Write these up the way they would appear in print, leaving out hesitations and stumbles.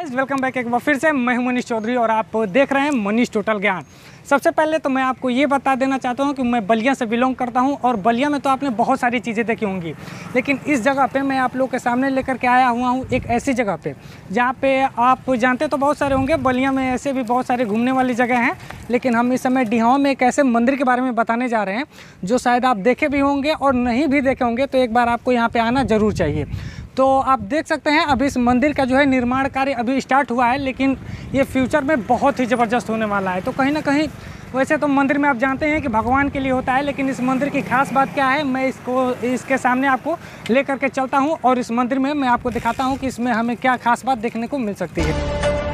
Guys, welcome back एक बार फिर से। मैं हूं मनीष चौधरी और आप देख रहे हैं मनीष टोटल ज्ञान। सबसे पहले तो मैं आपको ये बता देना चाहता हूं कि मैं बलिया से बिलोंग करता हूं और बलिया में तो आपने बहुत सारी चीज़ें देखी होंगी, लेकिन इस जगह पे मैं आप लोग के सामने लेकर के आया हुआ हूं एक ऐसी जगह पे जहां पे आप जानते तो बहुत सारे होंगे, बलिया में ऐसे भी बहुत सारे घूमने वाली जगह हैं, लेकिन हम इस समय डिहावा में एक ऐसे मंदिर के बारे में बताने जा रहे हैं जो शायद आप देखे भी होंगे और नहीं भी देखे होंगे, तो एक बार आपको यहाँ पर आना ज़रूर चाहिए। तो आप देख सकते हैं अभी इस मंदिर का जो है निर्माण कार्य अभी स्टार्ट हुआ है, लेकिन ये फ्यूचर में बहुत ही ज़बरदस्त होने वाला है। तो कहीं ना कहीं वैसे तो मंदिर में आप जानते हैं कि भगवान के लिए होता है, लेकिन इस मंदिर की खास बात क्या है, मैं इसके सामने आपको लेकर के चलता हूं और इस मंदिर में मैं आपको दिखाता हूं कि इसमें हमें क्या खास बात देखने को मिल सकती है।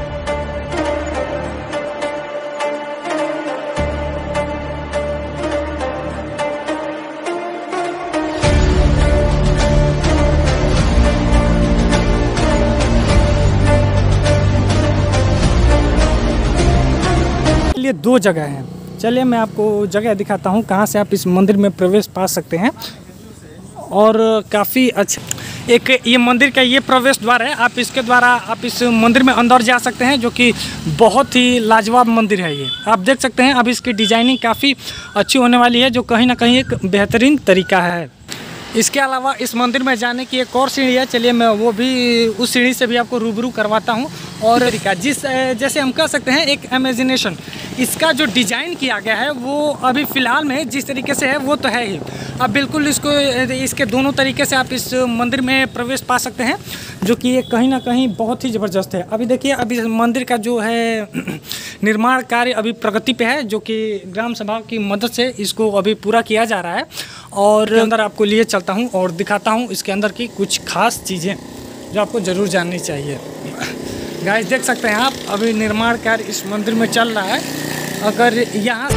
ये दो जगह हैं, चलिए मैं आपको जगह दिखाता हूँ कहाँ से आप इस मंदिर में प्रवेश पा सकते हैं। और काफ़ी अच्छा एक ये मंदिर का ये प्रवेश द्वार है, आप इसके द्वारा आप इस मंदिर में अंदर जा सकते हैं, जो कि बहुत ही लाजवाब मंदिर है। ये आप देख सकते हैं अब इसकी डिजाइनिंग काफ़ी अच्छी होने वाली है, जो कहीं ना कहीं एक बेहतरीन तरीका है। इसके अलावा इस मंदिर में जाने की एक और सीढ़ी है, चलिए मैं वो भी उस सीढ़ी से भी आपको रूबरू करवाता हूँ। और जैसे हम कह सकते हैं एक इमेजिनेशन, इसका जो डिज़ाइन किया गया है वो अभी फ़िलहाल में जिस तरीके से है वो तो है ही, अब बिल्कुल इसके दोनों तरीके से आप इस मंदिर में प्रवेश पा सकते हैं, जो कि ये कहीं ना कहीं बहुत ही ज़बरदस्त है। अभी देखिए अभी मंदिर का जो है निर्माण कार्य अभी प्रगति पे है, जो कि ग्राम सभा की मदद से इसको अभी पूरा किया जा रहा है। और अंदर आपको लिए चलता हूँ और दिखाता हूँ इसके अंदर की कुछ खास चीज़ें जो आपको ज़रूर जाननी चाहिए। गाइस देख सकते हैं आप अभी निर्माण कार्य इस मंदिर में चल रहा है। अगर यहाँ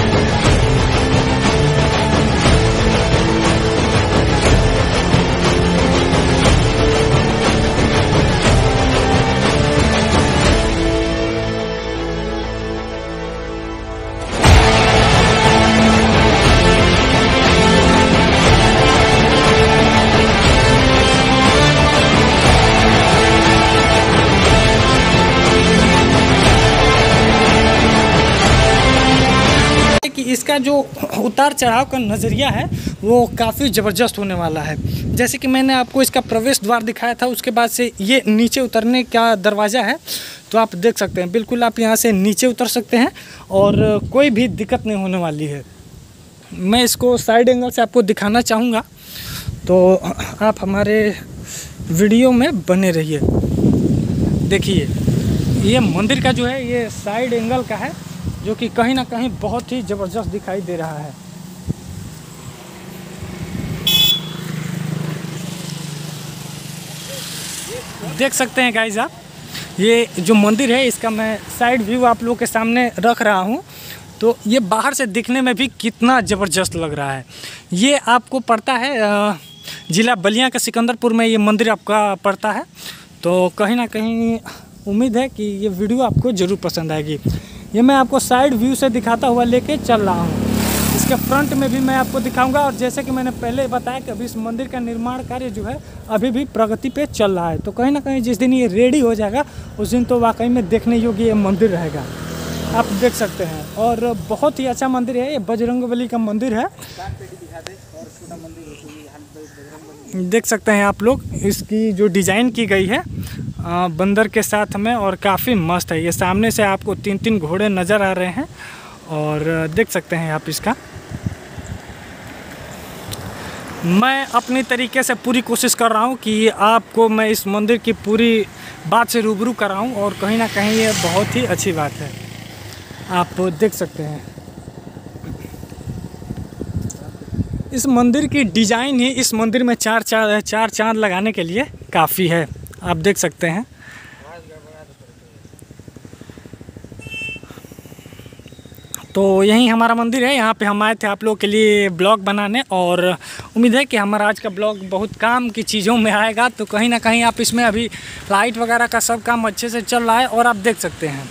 कि इसका जो उतार चढ़ाव का नज़रिया है वो काफ़ी ज़बरदस्त होने वाला है। जैसे कि मैंने आपको इसका प्रवेश द्वार दिखाया था, उसके बाद से ये नीचे उतरने का दरवाज़ा है, तो आप देख सकते हैं बिल्कुल आप यहाँ से नीचे उतर सकते हैं और कोई भी दिक्कत नहीं होने वाली है। मैं इसको साइड एंगल से आपको दिखाना चाहूँगा, तो आप हमारे वीडियो में बने रहिए। देखिए ये मंदिर का जो है ये साइड एंगल का है, जो कि कहीं ना कहीं बहुत ही ज़बरदस्त दिखाई दे रहा है। देख सकते हैं गाइस आप, ये जो मंदिर है इसका मैं साइड व्यू आप लोगों के सामने रख रहा हूँ, तो ये बाहर से दिखने में भी कितना ज़बरदस्त लग रहा है। ये आपको पड़ता है ज़िला बलिया का सिकंदरपुर में ये मंदिर आपका पड़ता है। तो कहीं ना कहीं उम्मीद है कि ये वीडियो आपको ज़रूर पसंद आएगी। ये मैं आपको साइड व्यू से दिखाता हुआ लेके चल रहा हूँ, इसके फ्रंट में भी मैं आपको दिखाऊंगा। और जैसे कि मैंने पहले बताया कि अभी इस मंदिर का निर्माण कार्य जो है अभी भी प्रगति पे चल रहा है, तो कहीं ना कहीं जिस दिन ये रेडी हो जाएगा उस दिन तो वाकई में देखने योग्य ये मंदिर रहेगा। आप देख सकते हैं और बहुत ही अच्छा मंदिर है, ये बजरंगबली का मंदिर है। देख सकते हैं आप लोग इसकी जो डिज़ाइन की गई है बंदर के साथ में, और काफ़ी मस्त है। ये सामने से आपको 3-3 घोड़े नज़र आ रहे हैं और देख सकते हैं आप इसका। मैं अपनी तरीके से पूरी कोशिश कर रहा हूँ कि आपको मैं इस मंदिर की पूरी बात से रूबरू कराऊँ, और कहीं ना कहीं ये बहुत ही अच्छी बात है। आप देख सकते हैं इस मंदिर की डिज़ाइन ही इस मंदिर में चार चांद लगाने के लिए काफ़ी है। आप देख सकते हैं तो यही हमारा मंदिर है, यहाँ पे हम आए थे आप लोगों के लिए ब्लॉग बनाने, और उम्मीद है कि हमारा आज का ब्लॉग बहुत काम की चीज़ों में आएगा। तो कहीं ना कहीं आप इसमें अभी लाइट वगैरह का सब काम अच्छे से चल रहा है और आप देख सकते हैं।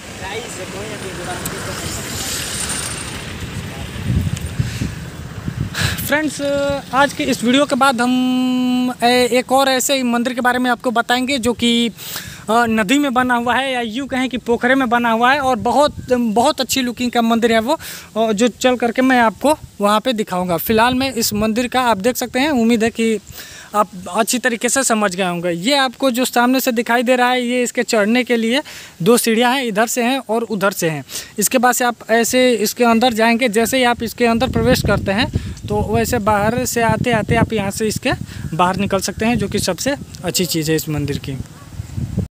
फ्रेंड्स, आज के इस वीडियो के बाद हम एक और ऐसे मंदिर के बारे में आपको बताएंगे जो कि नदी में बना हुआ है, या यूँ कहें कि पोखरे में बना हुआ है, और बहुत अच्छी लुकिंग का मंदिर है वो, जो चल करके मैं आपको वहाँ पे दिखाऊंगा। फ़िलहाल मैं इस मंदिर का आप देख सकते हैं, उम्मीद है कि आप अच्छी तरीके से समझ गए होंगे। ये आपको जो सामने से दिखाई दे रहा है, ये इसके चढ़ने के लिए 2 सीढ़ियाँ हैं, इधर से हैं और उधर से हैं। इसके बाद से आप ऐसे इसके अंदर जाएंगे, जैसे ही आप इसके अंदर प्रवेश करते हैं तो वैसे बाहर से आते आते आप यहाँ से इसके बाहर निकल सकते हैं, जो कि सबसे अच्छी चीज़ है इस मंदिर की।